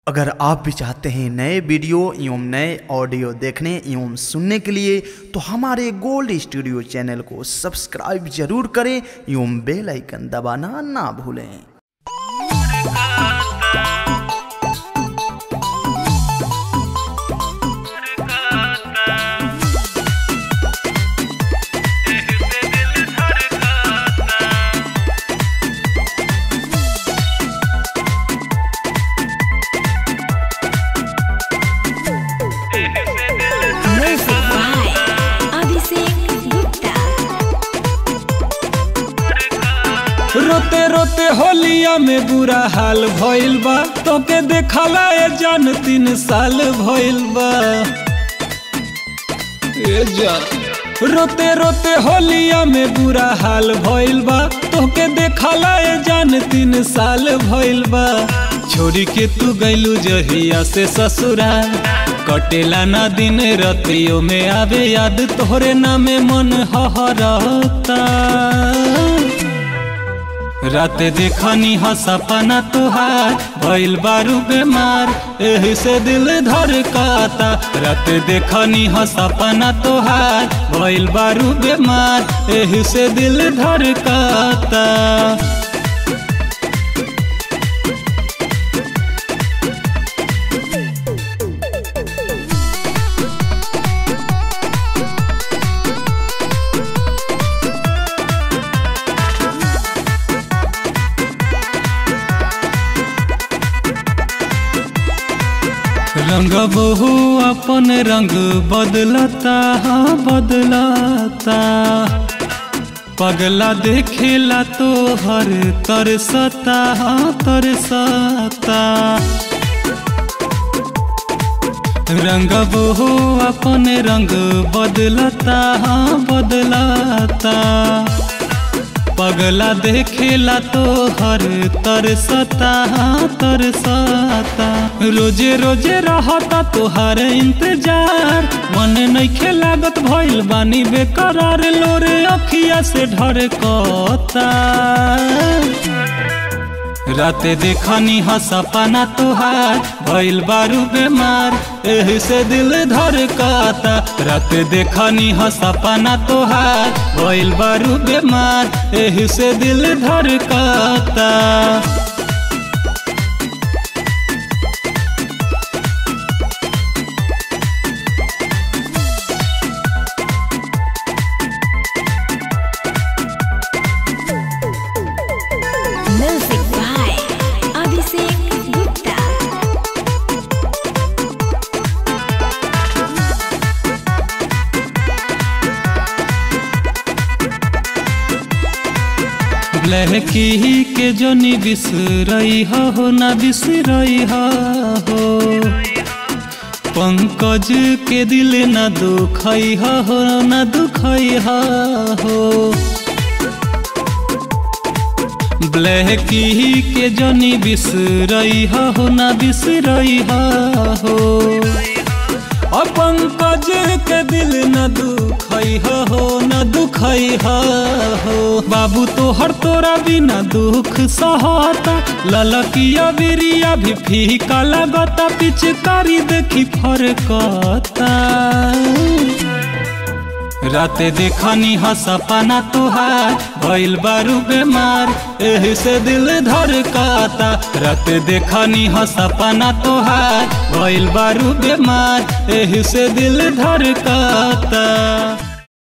अगर आप भी चाहते हैं नए वीडियो एवं नए ऑडियो देखने एवं सुनने के लिए तो हमारे गोल्ड स्टूडियो चैनल को सब्सक्राइब जरूर करें एवं बेल आइकन दबाना ना भूलें। रोते रोते होलिया में बुरा हाल भइल बा, तोके देखला ए जान 3 साल भइल बा। ए जान रोते रोते होलिया में बुरा हाल भइल बा, तोके देखला ए जान 3 साल भइल बा। छोड़ी के तू गइलू जहिया से ससुराल, कटेला ना दिन रतियों में आवे याद, तोहरे नामे मन हहरता। राते देखनी ह सपना तुहार, भइल बारू बेमार एही से दिल धड़काता। राते देखनी ह सपना तुहार, भइल बारू बेमार एही से दिल धड़काता। रंग बहु अपन रंग बदलता, हाँ बदलता। पगला देखेला तो हर तरसता, हाँ तरसता। रंग बहु अपन रंग बदलता, हाँ बदलता। पगला देखेला तो हर तरसता, हाँ तरसता। रोजे रोजे रहता तोहार इंतजार, मन नइखे लागत भइल बानी बेकरार, लोरे अखिया से ढरकता। राते देखनी ह सपना तुहार, भइल बारू बेमार एही से दिल धड़काता। राते देखनी ह सपना तुहार, भइल बारू बेमार एही से दिल धड़काता। लहकी के जोनी बिसरई हो ना बिसरई हो, पंकज के दिल ना दुखई हो ना दुखई हो। ब्लैकी के जोनी बिसरई हो ना बिसरई हो, पंकज के दिल न दुखई हो न दुखई हो। बाबू तोहर तोरा बिना दुख सहता, ललकिया बिरिया भी फीका लगता, पिचकारी देखी फरकता। राते देखनी ह सपना तुहार, भइल बारू बेमार एही से दिल धड़काता। राते देखनी ह सपना तुहार, भइल बारू बेमार एही से दिल धड़काता।